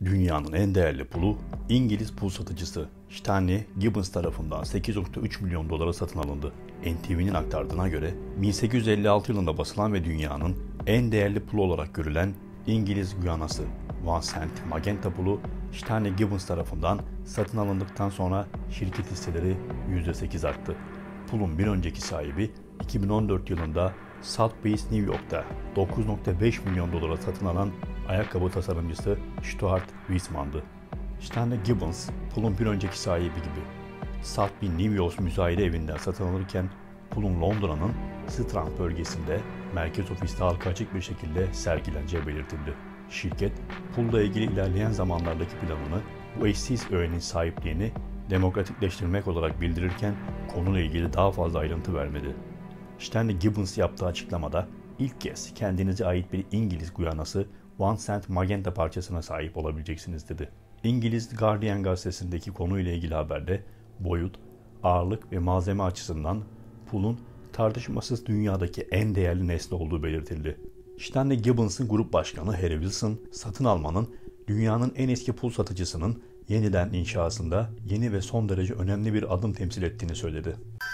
Dünyanın en değerli pulu İngiliz pul satıcısı Stanley Gibbons tarafından 8,3 milyon dolara satın alındı. NTV'nin aktardığına göre 1856 yılında basılan ve dünyanın en değerli pulu olarak görülen İngiliz Guyanası One Cent Magenta pulu Stanley Gibbons tarafından satın alındıktan sonra şirket hisseleri %8 arttı. Pulun bir önceki sahibi 2014 yılında Sotheby's New York'ta 9,5 milyon dolara satın alan ayakkabı tasarımcısı Stuart Weitzman'dı. Stanley Gibbons, pulun bir önceki sahibi gibi Sotheby's New York müzayede evinden satın alırken pulun Londra'nın Strand bölgesinde merkez ofiste halka açık bir şekilde sergileneceği belirtildi. Şirket, pulla ilgili ilerleyen zamanlardaki planını bu eşsiz öğenin sahipliğini demokratikleştirmek olarak bildirirken konuyla ilgili daha fazla ayrıntı vermedi. Stanley Gibbons yaptığı açıklamada ilk kez kendinize ait bir İngiliz Guyanası One Cent Magenta parçasına sahip olabileceksiniz dedi. İngiliz Guardian gazetesindeki konuyla ilgili haberde boyut, ağırlık ve malzeme açısından pulun tartışmasız dünyadaki en değerli nesne olduğu belirtildi. Stanley Gibbons'ın grup başkanı Harry Wilson, satın almanın dünyanın en eski pul satıcısının yeniden inşasında yeni ve son derece önemli bir adım temsil ettiğini söyledi.